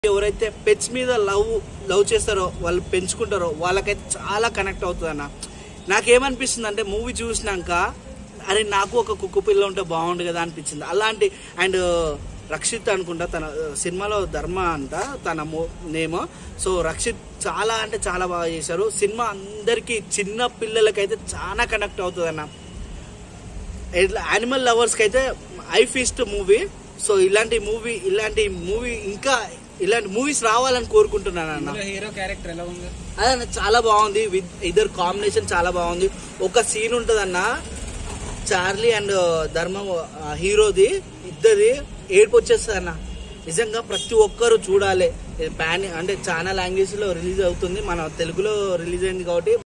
ఎవరైతే పెట్స్ మీద లవ్ చేస్తారో వాళ్ళు పెంచుకుంటారో వాళ్ళకైతే చాలా కనెక్ట్ అవుతుంది అన్న. నాకేమనిపిస్తుంది అంటే మూవీ చూసినాక అరే నాకు ఒక కుక్క పిల్ల ఉంటే బాగుండు కదా అనిపించింది. అలాంటి అండ్ రక్షిత్ అనుకుంటా తన సినిమాలో ధర్మ అంట తన నేమ్. సో రక్షిత్ చాలా అంటే చాలా బాగా చేశారు. సినిమా అందరికీ చిన్న పిల్లలకైతే చాలా కనెక్ట్ అవుతుంది అన్న. యానిమల్ లవర్స్కి అయితే ఐ ఫీస్ట్ మూవీ. సో ఇలాంటి మూవీ ఇంకా ఇలాంటి మూవీస్ రావాలని కోరుకుంటున్నాను అన్న. హీరో క్యారెక్టర్ ఎలా ఉంది? అదన్న చాలా బాగుంది. విత్ ఇద్దరు కాంబినేషన్ చాలా బాగుంది. ఒక సీన్ ఉంటుంది అన్న, చార్లీ అండ్ ధర్మ హీరోది ఇద్దరి ఏడుపు వచ్చేస్తుంది అన్న. నిజంగా ప్రతి ఒక్కరు చూడాలి. అంటే చాలా లాంగ్వేజ్ లో రిలీజ్ అవుతుంది, మన తెలుగులో రిలీజ్ అయింది కాబట్టి